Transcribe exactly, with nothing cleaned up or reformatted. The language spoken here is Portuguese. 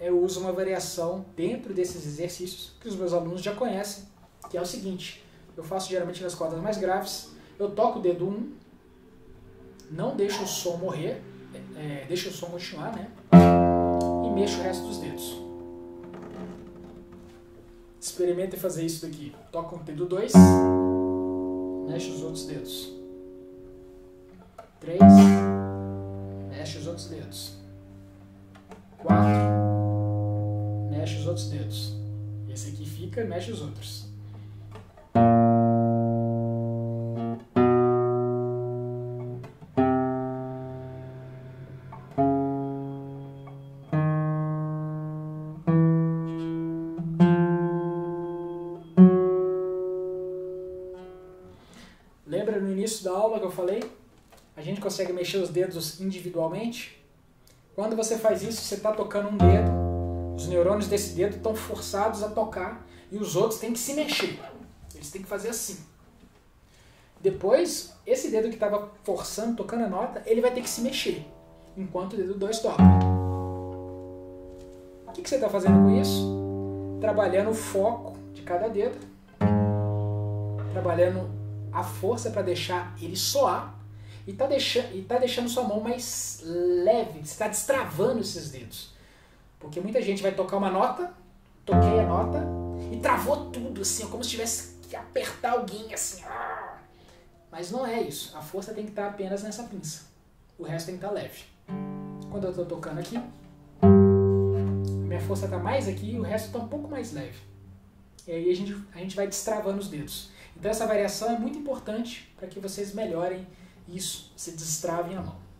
eu uso uma variação dentro desses exercícios que os meus alunos já conhecem, que é o seguinte: eu faço geralmente nas cordas mais graves, eu toco o dedo um, não deixo o som morrer, é, deixo o som continuar, né? E mexo o resto dos dedos. Experimente fazer isso daqui. Toca o dedo dois, mexe os outros dedos. três, mexe os outros dedos. quatro, mexe os outros dedos. Esse aqui fica, mexe os outros. Lembra no início da aula que eu falei? A gente consegue mexer os dedos individualmente? Quando você faz isso, você está tocando um dedo, os neurônios desse dedo estão forçados a tocar e os outros têm que se mexer. Eles têm que fazer assim. Depois, esse dedo que estava forçando, tocando a nota, ele vai ter que se mexer, enquanto o dedo dois toca. O que, que você está fazendo com isso? Trabalhando o foco de cada dedo, trabalhando a força para deixar ele soar e tá deixando, e tá deixando sua mão mais leve, você está destravando esses dedos. Porque muita gente vai tocar uma nota, toquei a nota e travou tudo, assim, como se tivesse que apertar alguém, assim. Mas não é isso, a força tem que estar apenas nessa pinça, o resto tem que estar leve. Quando eu estou tocando aqui, minha força está mais aqui e o resto está um pouco mais leve. E aí a gente, a gente vai destravando os dedos. Então essa variação é muito importante para que vocês melhorem isso, se destravem a mão.